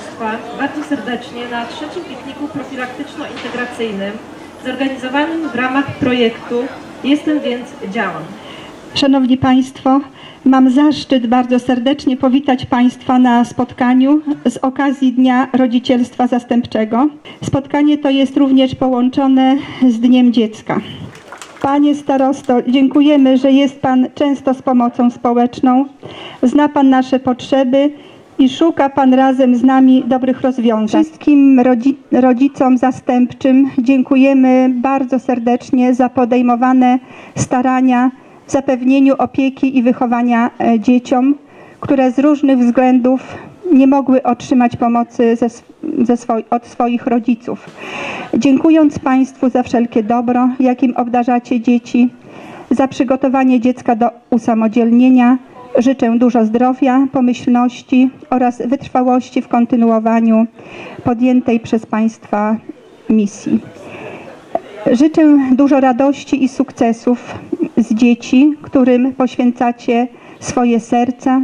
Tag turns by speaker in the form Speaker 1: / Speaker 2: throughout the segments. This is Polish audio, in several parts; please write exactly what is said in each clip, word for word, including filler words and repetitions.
Speaker 1: Państwa bardzo serdecznie na trzecim pikniku profilaktyczno-integracyjnym zorganizowanym w ramach projektu Jestem, więc działam.
Speaker 2: Szanowni Państwo, mam zaszczyt bardzo serdecznie powitać Państwa na spotkaniu z okazji Dnia Rodzicielstwa Zastępczego. Spotkanie to jest również połączone z Dniem Dziecka. Panie starosto, dziękujemy, że jest Pan często z pomocą społeczną, zna Pan nasze potrzeby i szuka Pan razem z nami dobrych rozwiązań. Wszystkim rodzi rodzicom zastępczym dziękujemy bardzo serdecznie za podejmowane starania w zapewnieniu opieki i wychowania dzieciom, które z różnych względów nie mogły otrzymać pomocy ze, ze swo od swoich rodziców. Dziękując Państwu za wszelkie dobro, jakim obdarzacie dzieci, za przygotowanie dziecka do usamodzielnienia, życzę dużo zdrowia, pomyślności oraz wytrwałości w kontynuowaniu podjętej przez Państwa misji. Życzę dużo radości i sukcesów z dzieci, którym poświęcacie swoje serca.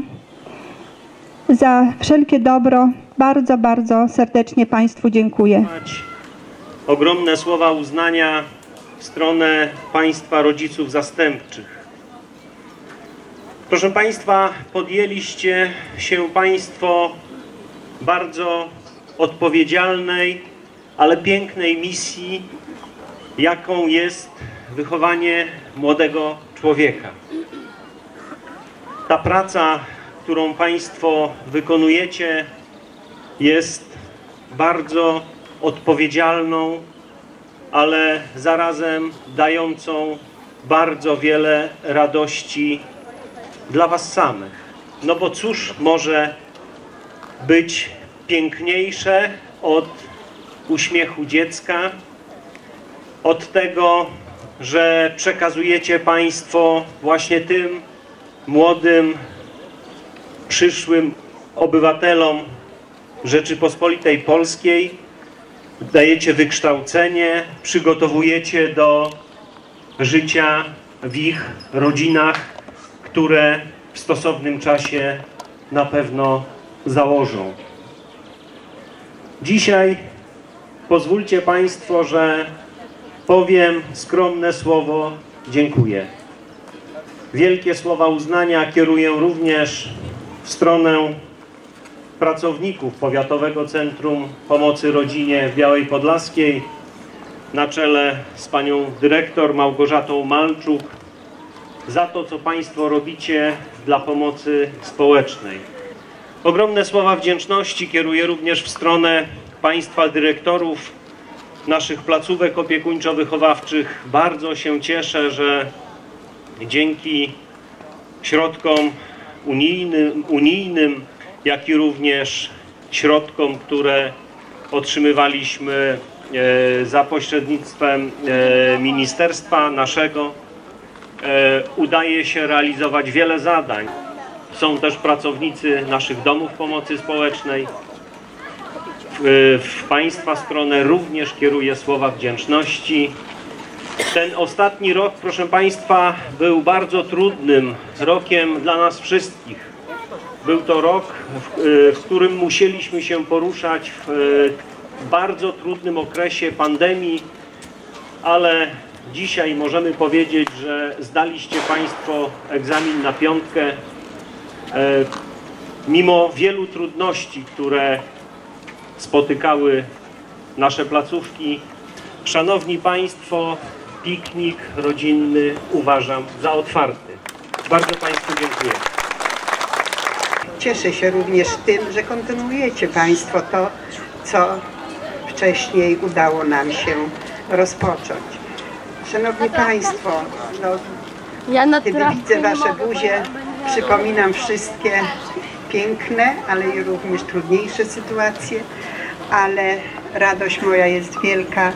Speaker 2: Za wszelkie dobro bardzo, bardzo serdecznie Państwu dziękuję.
Speaker 3: Ogromne słowa uznania w stronę Państwa rodziców zastępczych. Proszę Państwa, podjęliście się Państwo bardzo odpowiedzialnej, ale pięknej misji, jaką jest wychowanie młodego człowieka. Ta praca, którą Państwo wykonujecie, jest bardzo odpowiedzialną, ale zarazem dającą bardzo wiele radości dla Was samych. No bo cóż może być piękniejsze od uśmiechu dziecka, od tego, że przekazujecie Państwo właśnie tym młodym, przyszłym obywatelom Rzeczypospolitej Polskiej, dajecie wykształcenie, przygotowujecie do życia w ich rodzinach, które w stosownym czasie na pewno założą. Dzisiaj pozwólcie Państwo, że powiem skromne słowo dziękuję. Wielkie słowa uznania kieruję również w stronę pracowników Powiatowego Centrum Pomocy Rodzinie w Białej Podlaskiej na czele z panią dyrektor Małgorzatą Malczuk za to, co Państwo robicie dla pomocy społecznej. Ogromne słowa wdzięczności kieruję również w stronę Państwa dyrektorów naszych placówek opiekuńczo-wychowawczych. Bardzo się cieszę, że dzięki środkom unijnym, unijnym, jak i również środkom, które otrzymywaliśmy e, za pośrednictwem e, ministerstwa naszego, e, udaje się realizować wiele zadań. Są też pracownicy naszych domów pomocy społecznej. W, w Państwa stronę również kieruję słowa wdzięczności. Ten ostatni rok, proszę Państwa, był bardzo trudnym rokiem dla nas wszystkich. Był to rok, w, w którym musieliśmy się poruszać w bardzo trudnym okresie pandemii, ale dzisiaj możemy powiedzieć, że zdaliście Państwo egzamin na piątkę. Mimo wielu trudności, które spotykały nasze placówki, szanowni Państwo, piknik rodzinny uważam za otwarty. Bardzo Państwu dziękuję.
Speaker 4: Cieszę się również tym, że kontynuujecie Państwo to, co wcześniej udało nam się rozpocząć. Szanowni Państwo, no, kiedy widzę Wasze buzie, przypominam wszystkie piękne, ale i również trudniejsze sytuacje, ale radość moja jest wielka.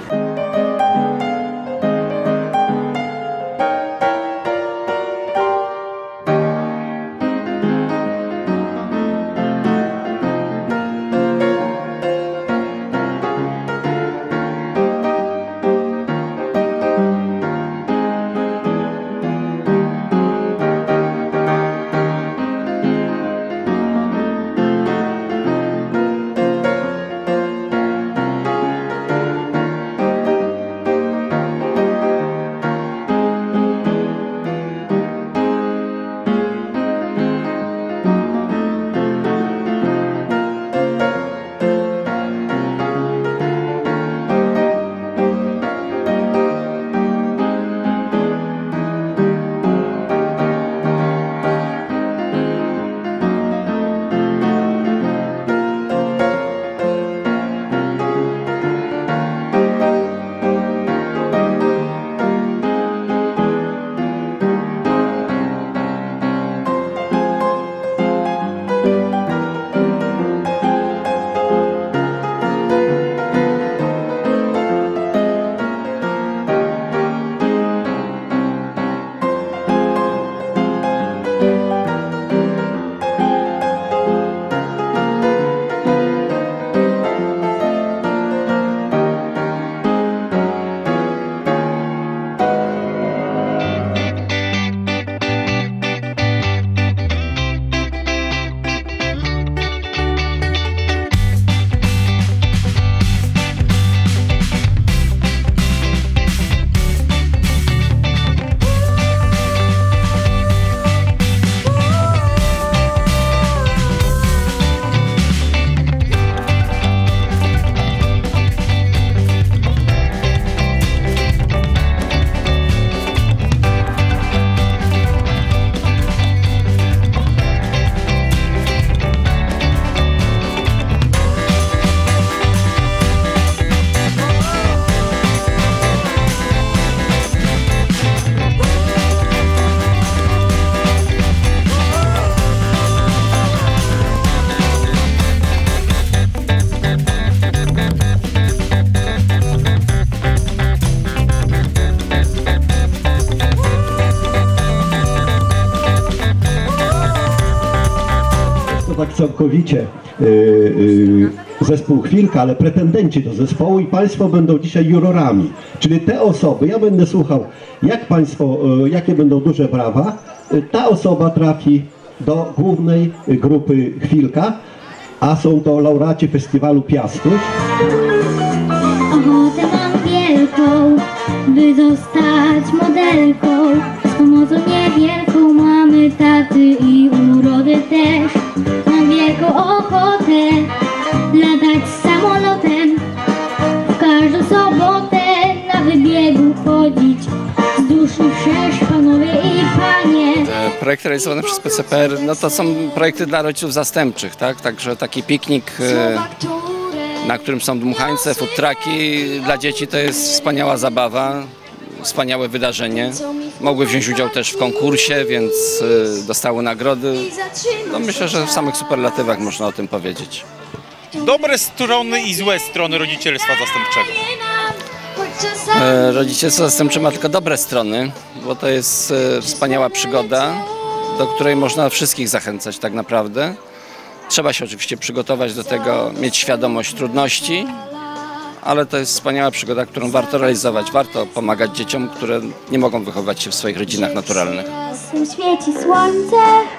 Speaker 5: całkowicie y, y, zespół Chwilka, ale pretendenci do zespołu i Państwo będą dzisiaj jurorami. Czyli te osoby, ja będę słuchał, jak Państwo, y, jakie będą duże brawa, y, ta osoba trafi do głównej grupy Chwilka, a są to laureaci festiwalu Piastuś.
Speaker 6: Ochotę mam wielką, by zostać modelką. Z pomocą niewielką mamy taty i urody też. Mam wielką ochotę latać samolotem. W każdą sobotę na wybiegu chodzić. Wzdłuż i wszerz, panowie i panie.
Speaker 7: Projekty realizowane przez P C P R, no to są projekty dla rodziców zastępczych, tak? Także taki piknik, na którym są dmuchańce, food trucki, dla dzieci to jest wspaniała zabawa, wspaniałe wydarzenie. Mogły wziąć udział też w konkursie, więc dostały nagrody. No myślę, że w samych superlatywach można o tym powiedzieć.
Speaker 8: Dobre strony i złe strony rodzicielstwa zastępczego.
Speaker 7: E, rodzicielstwo zastępcze ma tylko dobre strony, bo to jest e, wspaniała przygoda, do której można wszystkich zachęcać tak naprawdę. Trzeba się oczywiście przygotować do tego, mieć świadomość trudności, ale to jest wspaniała przygoda, którą warto realizować. Warto pomagać dzieciom, które nie mogą wychować się w swoich rodzinach naturalnych.
Speaker 6: Świeci słońce,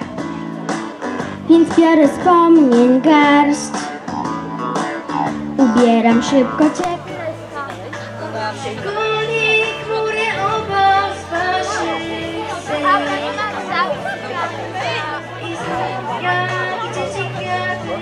Speaker 6: więc biorę wspomnień garść. Ubieram szybko ciepłe. Goni chmury oba z waszych serc. I znów jak dzieci kwiaty.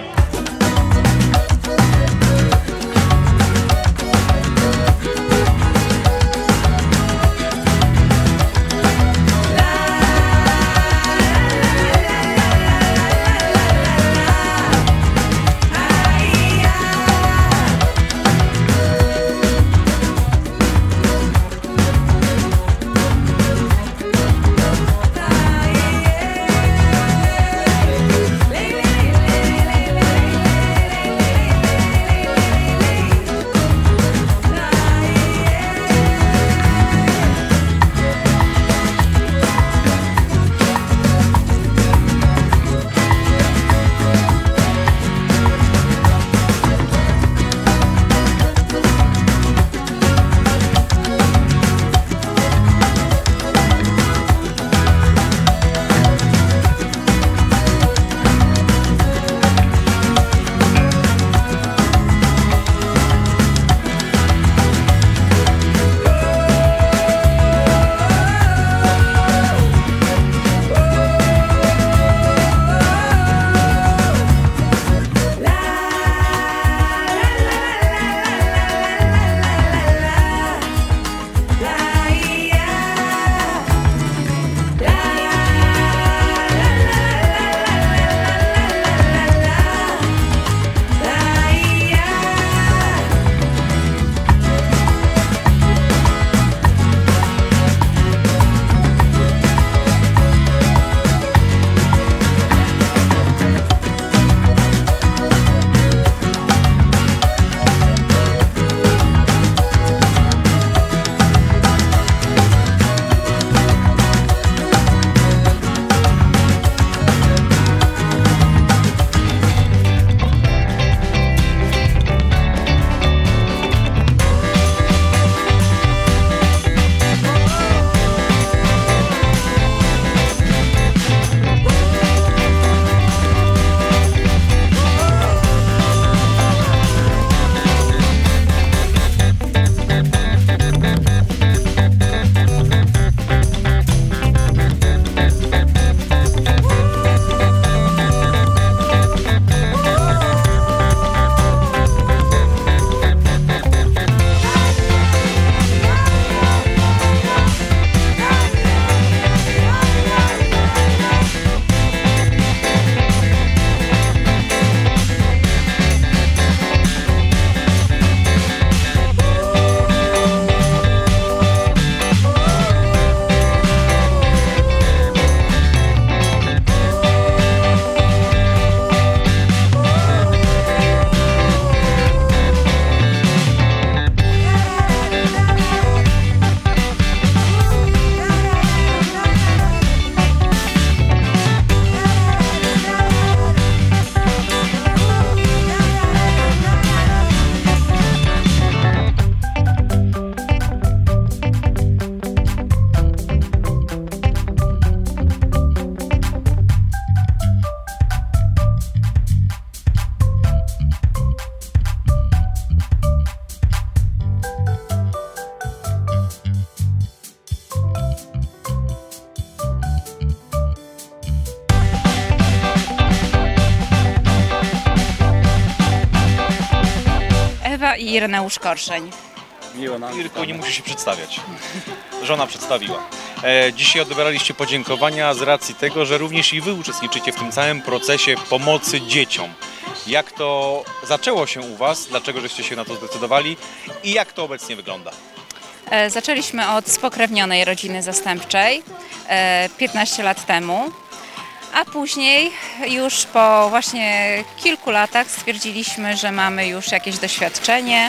Speaker 9: i Ireneusz Korszeń.
Speaker 10: Miło nam.
Speaker 8: Irko, nie musi się przedstawiać. Żona przedstawiła. E, dzisiaj odebraliście podziękowania z racji tego, że również i wy uczestniczycie w tym całym procesie pomocy dzieciom. Jak to zaczęło się u was? Dlaczego żeście się na to zdecydowali? I jak to obecnie wygląda?
Speaker 9: E, zaczęliśmy od spokrewnionej rodziny zastępczej e, piętnaście lat temu. A później już po właśnie kilku latach stwierdziliśmy, że mamy już jakieś doświadczenie,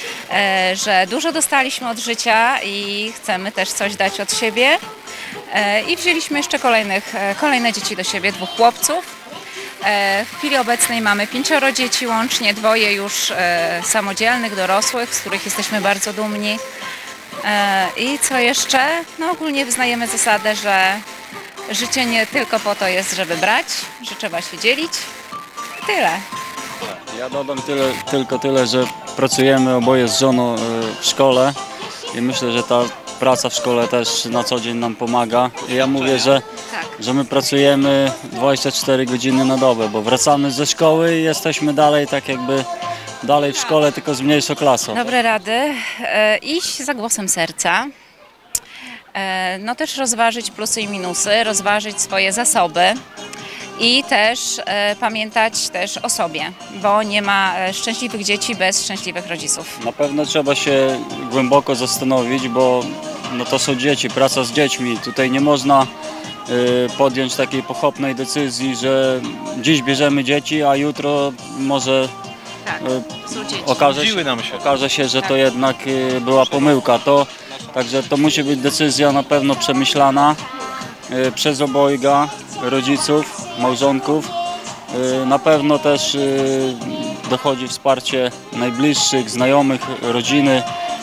Speaker 9: że dużo dostaliśmy od życia i chcemy też coś dać od siebie. I wzięliśmy jeszcze kolejnych, kolejne dzieci do siebie, dwóch chłopców. W chwili obecnej mamy pięcioro dzieci łącznie, dwoje już samodzielnych, dorosłych, z których jesteśmy bardzo dumni. I co jeszcze? No ogólnie wyznajemy zasadę, że życie nie tylko po to jest, żeby brać, że trzeba się dzielić. Tyle.
Speaker 10: Ja dodam tyle, tylko tyle, że pracujemy oboje z żoną w szkole i myślę, że ta praca w szkole też na co dzień nam pomaga. I ja mówię, że, że my pracujemy dwadzieścia cztery godziny na dobę, bo wracamy ze szkoły i jesteśmy dalej tak jakby dalej w szkole, tylko z mniejszą klasą.
Speaker 9: Dobre rady. E, iść za głosem serca. No też rozważyć plusy i minusy, rozważyć swoje zasoby i też e, pamiętać też o sobie, bo nie ma szczęśliwych dzieci bez szczęśliwych rodziców.
Speaker 10: Na pewno trzeba się głęboko zastanowić, bo no to są dzieci, praca z dziećmi. Tutaj nie można y, podjąć takiej pochopnej decyzji, że dziś bierzemy dzieci, a jutro może
Speaker 9: tak,
Speaker 10: y, okaże, się, nam się. okaże się, że tak. to jednak y, była pomyłka. To Także to musi być decyzja na pewno przemyślana y, przez obojga rodziców, małżonków. Y, na pewno też y, dochodzi wsparcie najbliższych, znajomych, rodziny.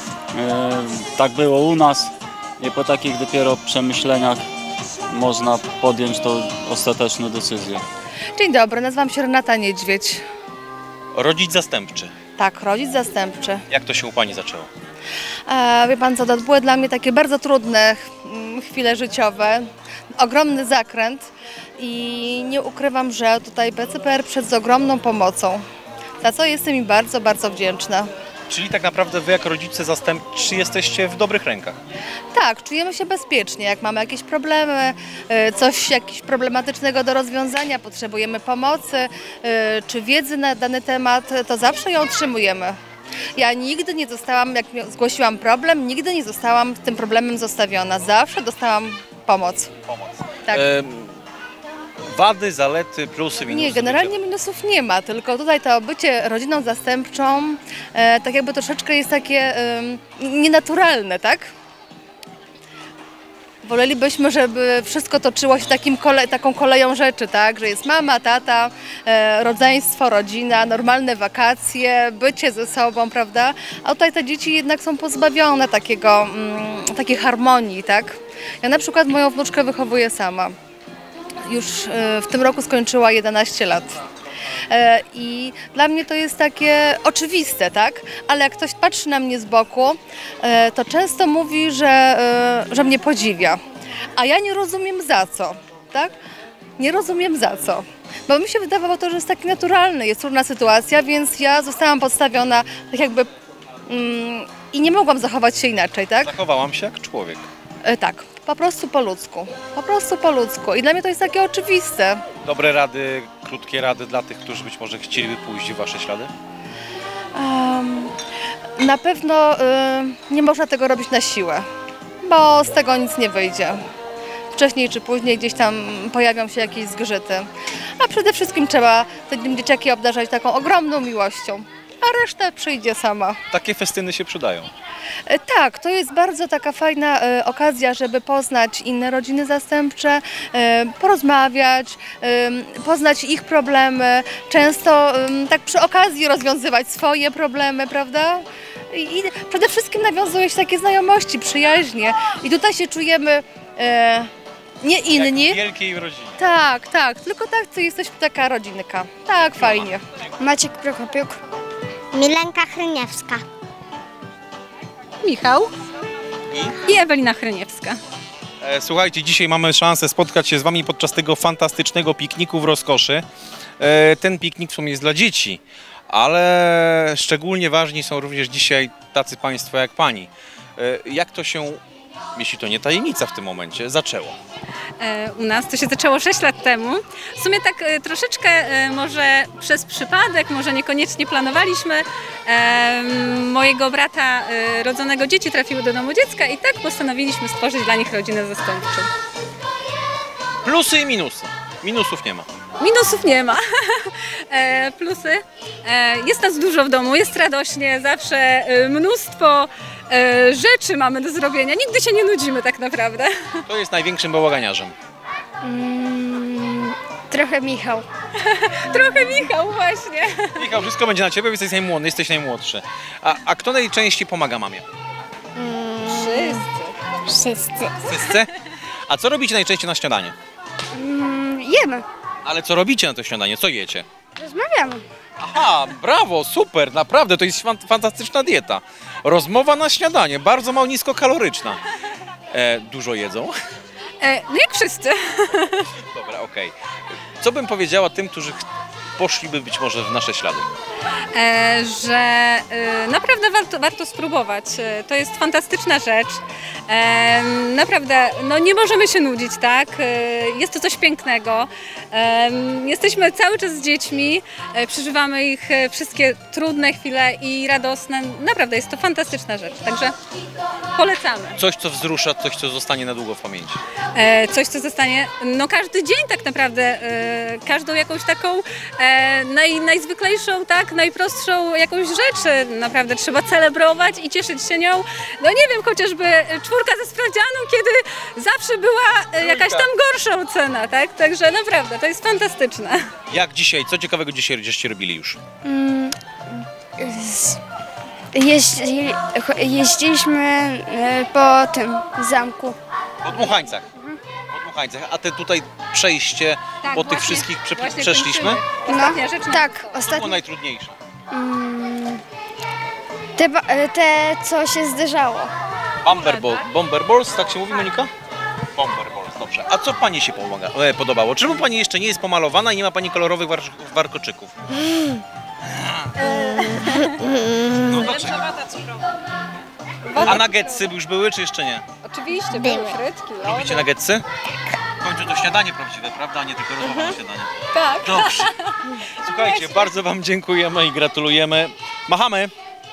Speaker 10: Y, tak było u nas i po takich dopiero przemyśleniach można podjąć tą ostateczną decyzję.
Speaker 11: Dzień dobry, nazywam się Renata Niedźwiedź.
Speaker 8: Rodzic zastępczy.
Speaker 11: Tak, rodzic zastępczy.
Speaker 8: Jak to się u pani zaczęło?
Speaker 11: E, wie pan co, to były dla mnie takie bardzo trudne chwile życiowe, ogromny zakręt i nie ukrywam, że tutaj B C P R przed z ogromną pomocą, za co jestem im bardzo, bardzo wdzięczna.
Speaker 8: Czyli tak naprawdę wy jako rodzice zastępczy jesteście w dobrych rękach?
Speaker 11: Tak, czujemy się bezpiecznie, jak mamy jakieś problemy, coś jakieś problematycznego do rozwiązania, potrzebujemy pomocy czy wiedzy na dany temat, to zawsze ją otrzymujemy. Ja nigdy nie zostałam, jak zgłosiłam problem, nigdy nie zostałam tym problemem zostawiona. Zawsze dostałam pomoc.
Speaker 8: Pomoc.
Speaker 11: Tak.
Speaker 8: E, wady, zalety, plusy, minusy?
Speaker 11: Nie, generalnie minusów nie ma, tylko tutaj to bycie rodziną zastępczą e, tak jakby troszeczkę jest takie e, nienaturalne, tak? Wolelibyśmy, żeby wszystko toczyło się takim kole, taką koleją rzeczy, tak? Że jest mama, tata, e, rodzeństwo, rodzina, normalne wakacje, bycie ze sobą, prawda? A tutaj te dzieci jednak są pozbawione takiego, mm, takiej harmonii, tak? Ja na przykład moją wnuczkę wychowuję sama. Już e, w tym roku skończyła jedenaście lat. I dla mnie to jest takie oczywiste, tak? Ale jak ktoś patrzy na mnie z boku, to często mówi, że, że mnie podziwia. A ja nie rozumiem za co, tak? Nie rozumiem za co. Bo mi się wydawało to, że jest taki naturalny, jest trudna sytuacja, więc ja zostałam podstawiona tak jakby mm, i nie mogłam zachować się inaczej, tak?
Speaker 8: Zachowałam się jak człowiek.
Speaker 11: Tak, po prostu po ludzku, po prostu po ludzku i dla mnie to jest takie oczywiste.
Speaker 8: Dobre rady, krótkie rady dla tych, którzy być może chcieliby pójść w wasze ślady?
Speaker 11: Um, na pewno y, nie można tego robić na siłę, bo z tego nic nie wyjdzie. Wcześniej czy później gdzieś tam pojawią się jakieś zgrzyty, a przede wszystkim trzeba te dzieciaki obdarzać taką ogromną miłością. A reszta przyjdzie sama.
Speaker 8: Takie festyny się przydają.
Speaker 11: Tak, to jest bardzo taka fajna e, okazja, żeby poznać inne rodziny zastępcze, e, porozmawiać, e, poznać ich problemy, często e, tak przy okazji rozwiązywać swoje problemy, prawda? I, i przede wszystkim nawiązuje się takie znajomości, przyjaźnie i tutaj się czujemy e, nie inni.
Speaker 8: Jak w wielkiej rodzinie.
Speaker 11: Tak, tak, tylko tak, to jesteśmy taka rodzinka. Tak, fajnie.
Speaker 6: Maciek Prokopiuk. Milenka Hryniewska.
Speaker 12: Michał i, i Ewelina Hryniewska.
Speaker 8: E, słuchajcie, dzisiaj mamy szansę spotkać się z wami podczas tego fantastycznego pikniku w rozkoszy. E, ten piknik w sumie jest dla dzieci, ale szczególnie ważni są również dzisiaj tacy państwo jak pani. Jak to się, jeśli to nie tajemnica w tym momencie, zaczęło?
Speaker 12: U nas to się zaczęło sześć lat temu. W sumie tak troszeczkę może przez przypadek, może niekoniecznie planowaliśmy. Mojego brata rodzonego dzieci trafiły do domu dziecka i tak postanowiliśmy stworzyć dla nich rodzinę zastępczą.
Speaker 8: Plusy i minusy. Minusów nie ma.
Speaker 12: Minusów nie ma. E, plusy. E, jest nas dużo w domu, jest radośnie, zawsze e, mnóstwo e, rzeczy mamy do zrobienia. Nigdy się nie nudzimy tak naprawdę.
Speaker 8: Kto jest największym bałaganiarzem?
Speaker 6: Mm, trochę Michał.
Speaker 12: Trochę Michał, właśnie.
Speaker 8: Michał, wszystko będzie na ciebie, jesteś najmłodszy, jesteś najmłodszy. A, a kto najczęściej pomaga mamie?
Speaker 6: Mm,
Speaker 12: Wszyscy.
Speaker 6: Wszyscy.
Speaker 8: Wszyscy? A co robicie najczęściej na śniadanie?
Speaker 6: Mm, jemy.
Speaker 8: Ale co robicie na to śniadanie? Co jecie?
Speaker 6: Rozmawiamy.
Speaker 8: Aha, brawo, super, naprawdę, to jest fantastyczna dieta. Rozmowa na śniadanie, bardzo mało niskokaloryczna. E, dużo jedzą?
Speaker 12: E, no jak wszyscy.
Speaker 8: Dobra, okej. Okay. Co bym powiedziała tym, którzy poszliby być może w nasze ślady?
Speaker 12: E, że e, naprawdę warto, warto spróbować. E, to jest fantastyczna rzecz. E, naprawdę, no nie możemy się nudzić, tak? E, jest to coś pięknego. E, jesteśmy cały czas z dziećmi, e, przeżywamy ich e, wszystkie trudne chwile i radosne. Naprawdę jest to fantastyczna rzecz, także polecamy.
Speaker 8: Coś, co wzrusza, coś, co zostanie na długo w pamięci.
Speaker 12: E, coś, co zostanie, no każdy dzień tak naprawdę, e, każdą jakąś taką e, naj, najzwyklejszą, tak, najprostszą jakąś rzecz naprawdę trzeba celebrować i cieszyć się nią. No nie wiem, chociażby czwórka ze sprawdzianu, kiedy zawsze była e, jakaś tam gorsza ocena, tak, także naprawdę to jest fantastyczne.
Speaker 8: Jak dzisiaj, co ciekawego dzisiaj żeście robili już?
Speaker 6: Mm, z, jeździ, jeździliśmy e, po tym zamku.
Speaker 8: Po Dmuchańcach. Mhm. Po Dmuchańcach. A te tutaj przejście
Speaker 12: Tak,
Speaker 8: po tych
Speaker 12: właśnie-
Speaker 8: wszystkich prze,
Speaker 12: właśnie
Speaker 8: przeszliśmy?
Speaker 12: kończymy. Ostatnia rzecz na-
Speaker 6: Tak,
Speaker 8: Co było
Speaker 6: ostatnio.
Speaker 8: najtrudniejsze?
Speaker 6: Mm, te, ba- e, te, co się zderzało.
Speaker 8: Bomber, ball, bomber balls, tak się mówi, Monika? Bomber balls, dobrze. A co pani się pomaga, e, podobało? Czemu pani jeszcze nie jest pomalowana i nie ma pani kolorowych war, warkoczyków? No dlaczego? A nuggetsy już były, czy jeszcze nie?
Speaker 12: Oczywiście, były frytki, lody.
Speaker 8: Lubicie nuggetsy? W końcu to śniadanie prawdziwe, prawda? A nie tylko rozmowa na śniadanie.
Speaker 12: Tak.
Speaker 8: Dobrze. Słuchajcie, bardzo wam dziękujemy i gratulujemy. Machamy.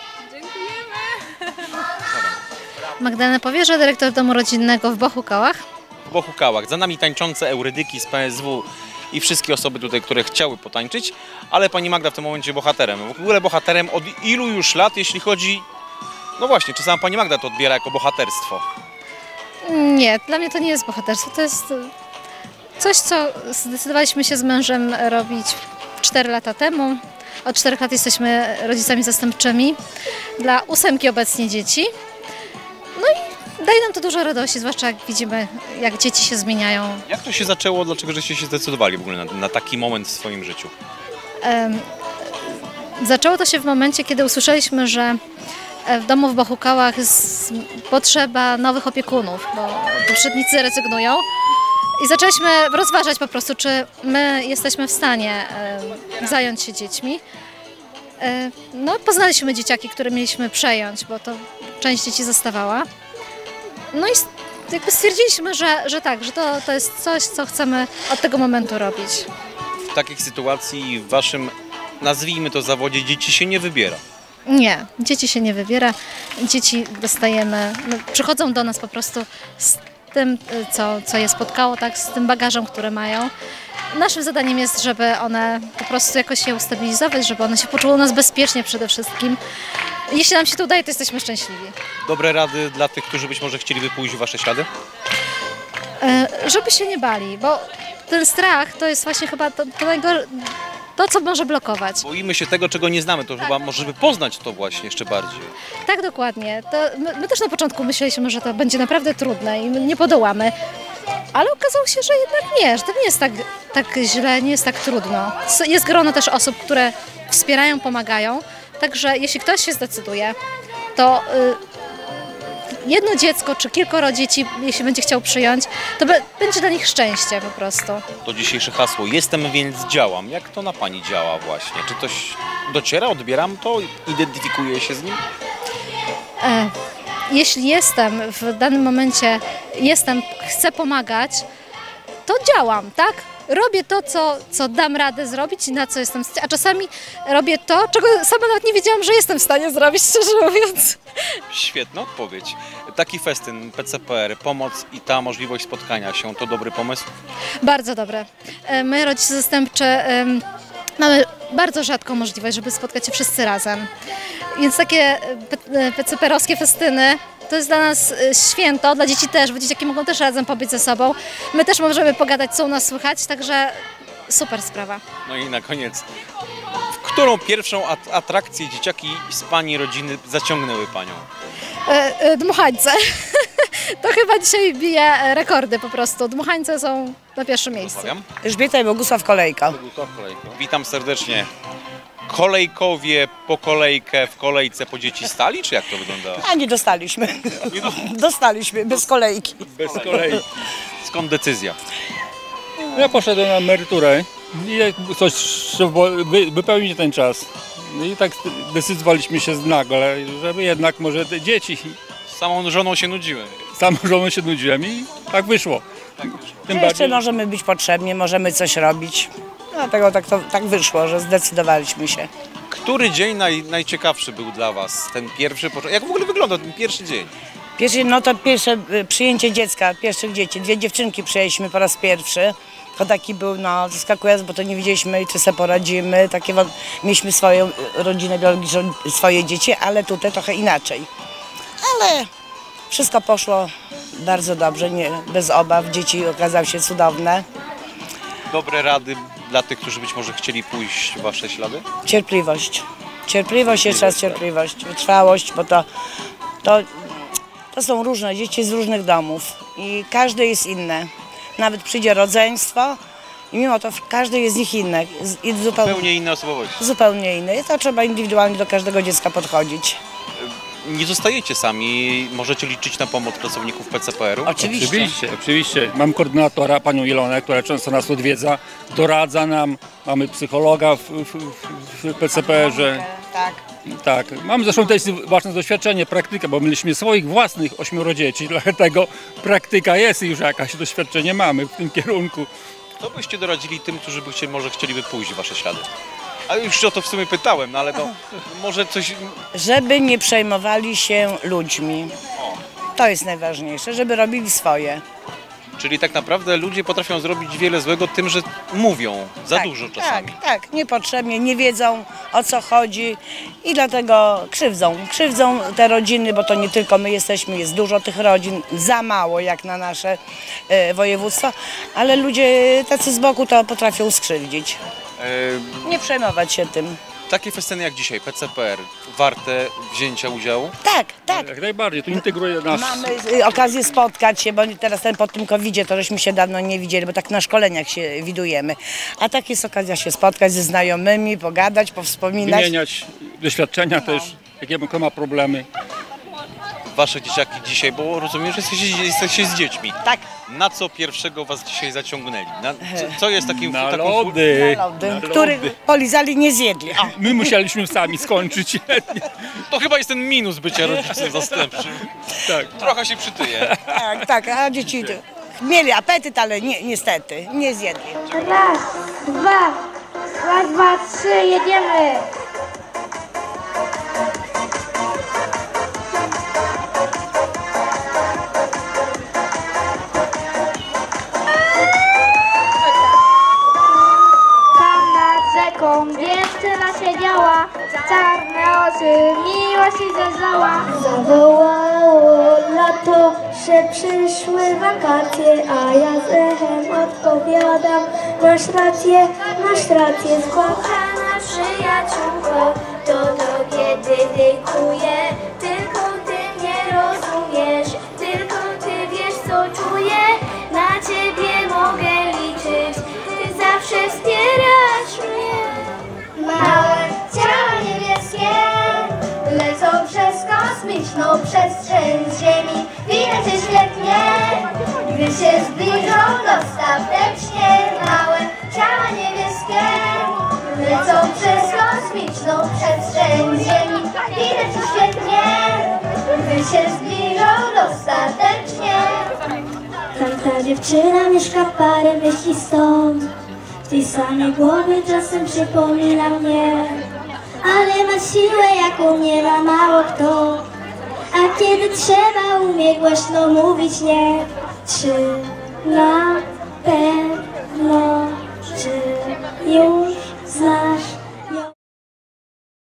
Speaker 13: Magdalena Powierza, dyrektor Domu Rodzinnego w Bohukałach.
Speaker 8: W Bohukałach. Za nami tańczące Eurydyki z P S W i wszystkie osoby tutaj, które chciały potańczyć, ale pani Magda w tym momencie bohaterem. W ogóle bohaterem od ilu już lat, jeśli chodzi... No właśnie, czy sama pani Magda to odbiera jako bohaterstwo?
Speaker 13: Nie, dla mnie to nie jest bohaterstwo, to jest coś, co zdecydowaliśmy się z mężem robić cztery lata temu. Od czterech lat jesteśmy rodzicami zastępczymi dla ósemki obecnie dzieci. No i daje nam to dużo radości, zwłaszcza jak widzimy, jak dzieci się zmieniają.
Speaker 8: Jak to się zaczęło? Dlaczego żeście się zdecydowali w ogóle na, na taki moment w swoim życiu?
Speaker 13: Em, Zaczęło to się w momencie, kiedy usłyszeliśmy, że w domu w Bohukałach jest potrzeba nowych opiekunów, bo poprzednicy rezygnują. I zaczęliśmy rozważać po prostu, czy my jesteśmy w stanie e, zająć się dziećmi. E, no, poznaliśmy dzieciaki, które mieliśmy przejąć, bo to część dzieci zostawała. No i jakby stwierdziliśmy, że, że tak, że to, to jest coś, co chcemy od tego momentu robić.
Speaker 8: W takich sytuacji w waszym, nazwijmy to, zawodzie dzieci się nie wybiera.
Speaker 13: Nie, dzieci się nie wybiera, dzieci dostajemy, no, przychodzą do nas po prostu z tym, co, co je spotkało, tak, z tym bagażem, który mają. Naszym zadaniem jest, żeby one po prostu jakoś się ustabilizować, żeby one się poczuły u nas bezpiecznie przede wszystkim. Jeśli nam się to udaje, to jesteśmy szczęśliwi.
Speaker 8: Dobre rady dla tych, którzy być może chcieliby pójść w wasze ślady?
Speaker 13: E, żeby się nie bali, bo ten strach to jest właśnie chyba to, to najgorsze. To, co może blokować.
Speaker 8: Boimy się tego, czego nie znamy, to chyba możemy poznać to właśnie jeszcze bardziej.
Speaker 13: Tak, dokładnie. To my, my też na początku myśleliśmy, że to będzie naprawdę trudne i my nie podołamy. Ale okazało się, że jednak nie, że to nie jest tak, tak źle, nie jest tak trudno. Jest grono też osób, które wspierają, pomagają. Także jeśli ktoś się zdecyduje, to jedno dziecko czy kilkoro dzieci, jeśli będzie chciał przyjąć, to be, będzie dla nich szczęście po prostu.
Speaker 8: To dzisiejsze hasło, jestem więc działam. Jak to na Pani działa właśnie? Czy ktoś dociera, odbieram to, identyfikuje się z nim?
Speaker 13: E, jeśli jestem w danym momencie, jestem, chcę pomagać, to działam, tak? Robię to, co, co dam radę zrobić i na co jestem, a czasami robię to, czego sama nawet nie wiedziałam, że jestem w stanie zrobić, szczerze mówiąc.
Speaker 8: Świetna odpowiedź. Taki festyn P C P R, pomoc i ta możliwość spotkania się, to dobry pomysł?
Speaker 13: Bardzo dobre. My, rodzice zastępcze, mamy bardzo rzadką możliwość, żeby spotkać się wszyscy razem. Więc takie P C P R-owskie festyny to jest dla nas święto, dla dzieci też, bo dzieciaki mogą też razem pobyć ze sobą. My też możemy pogadać, co u nas słychać, także super sprawa.
Speaker 8: No i na koniec, w którą pierwszą atrakcję dzieciaki z Pani rodziny zaciągnęły Panią?
Speaker 13: E, e, dmuchańce. To chyba dzisiaj bije rekordy po prostu. Dmuchańce są na pierwszym miejscu.
Speaker 14: Elżbieta i Bogusław Kolejka.
Speaker 8: Bogusław Kolejka. Witam serdecznie. Kolejkowie po kolejkę w kolejce po dzieci stali, czy jak to wyglądało?
Speaker 14: A nie dostaliśmy. Dostaliśmy, bez kolejki.
Speaker 8: Bez kolejki. Skąd decyzja?
Speaker 15: Ja poszedłem na emeryturę i coś wypełnić ten czas. I tak decydowaliśmy się nagle, żeby jednak może te dzieci.
Speaker 8: Z samą żoną się nudziłem.
Speaker 15: Z samą żoną się nudziłem i tak wyszło.
Speaker 14: Tak wyszło. Tym bardziej... Jeszcze możemy być potrzebni, możemy coś robić. Dlatego tak, to, tak wyszło, że zdecydowaliśmy się.
Speaker 8: Który dzień naj, najciekawszy był dla Was? Ten pierwszy, jak w ogóle wygląda ten pierwszy dzień?
Speaker 14: Pierwszy, no to pierwsze przyjęcie dziecka, pierwszych dzieci. Dwie dziewczynki przyjęliśmy po raz pierwszy. To taki był no, zaskakujący, bo to nie wiedzieliśmy, czy sobie poradzimy. Takie, mieliśmy swoją rodzinę biologiczną, swoje dzieci, ale tutaj trochę inaczej. Ale wszystko poszło bardzo dobrze, nie, bez obaw. Dzieci okazały się cudowne.
Speaker 8: Dobre rady dla tych, którzy być może chcieli pójść w Wasze ślady?
Speaker 14: Cierpliwość. Cierpliwość, jeszcze raz cierpliwość, wytrwałość, bo to, to, to są różne dzieci z różnych domów i każde jest inne. Nawet przyjdzie rodzeństwo i mimo to każdy jest z nich inny. I zupełnie,
Speaker 8: zupełnie inne osobowości.
Speaker 14: Zupełnie inne. I to trzeba indywidualnie do każdego dziecka podchodzić.
Speaker 8: Nie zostajecie sami, możecie liczyć na pomoc pracowników P C P R-u?
Speaker 15: Oczywiście. oczywiście, oczywiście. Mam koordynatora, panią Ilonę, która często nas odwiedza, doradza nam, mamy psychologa w, w, w P C P R-ze.
Speaker 14: Tak.
Speaker 15: Tak, mam zresztą też ważne doświadczenie, praktykę, bo mieliśmy swoich własnych ośmioro dzieci, dlatego praktyka jest i już jakieś doświadczenie mamy w tym kierunku.
Speaker 8: Co byście doradzili tym, którzy by chcieli, może chcieliby pójść w Wasze ślady? A już o to w sumie pytałem, no ale to może coś...
Speaker 14: Żeby nie przejmowali się ludźmi. To jest najważniejsze, żeby robili swoje.
Speaker 8: Czyli tak naprawdę ludzie potrafią zrobić wiele złego tym, że mówią za
Speaker 14: tak,
Speaker 8: dużo czasami.
Speaker 14: Tak, tak, niepotrzebnie, nie wiedzą, o co chodzi i dlatego krzywdzą. Krzywdzą te rodziny, bo to nie tylko my jesteśmy, jest dużo tych rodzin, za mało jak na nasze e, województwo, ale ludzie tacy z boku to potrafią skrzywdzić. E... Nie przejmować się tym.
Speaker 8: Takie festyny jak dzisiaj, P C P R, warte wzięcia udziału?
Speaker 14: Tak, tak.
Speaker 15: Jak najbardziej, to integruje nas.
Speaker 14: Mamy okazję spotkać się, bo teraz ten po tym kowidzie to żeśmy się dawno nie widzieli, bo tak na szkoleniach się widujemy. A tak jest okazja się spotkać ze znajomymi, pogadać, powspominać.
Speaker 15: Wymieniać doświadczenia no. też, jakie kto ma problemy.
Speaker 8: Wasze dzieciaki dzisiaj, bo rozumiem, że jesteście, jesteście z dziećmi.
Speaker 14: Tak.
Speaker 8: Na co pierwszego was dzisiaj zaciągnęli? Na, co, co jest takim...
Speaker 15: Na
Speaker 8: taką...
Speaker 15: lody.
Speaker 14: Na lody, których polizali, nie zjedli.
Speaker 15: A, my musieliśmy sami skończyć.
Speaker 8: To chyba jest ten minus bycia rodzicem zastępczym.
Speaker 15: Tak.
Speaker 8: Trochę się przytyje.
Speaker 14: Tak, tak, a dzieci mieli apetyt, ale nie, niestety nie zjedli.
Speaker 16: Raz, dwa, raz, dwa, trzy, jedziemy. Dziewczyna siedziała, czarne oczy, miłość i zeżała. Zawołało lato, że przyszły wakacje, a ja z echem odpowiadam: masz rację, masz rację. Kochana przyjaciółko, to do kiedy dykuję, tylko ty nie rozumiesz, tylko ty wiesz co czuję, na ciebie mogę liczyć, ty zawsze wspierasz mnie. Małe ciała niebieskie lecą przez kosmiczną przestrzeń z ziemi. Czarną przestrzeń ziemi widać to świetnie, by się zbliżą dostatecznie. Tamta dziewczyna mieszka parę myśli stąd, w tej samej głowie czasem przypomina mnie, ale ma siłę jaką nie ma mało kto, a kiedy trzeba umie głośno mówić nie. Trzy na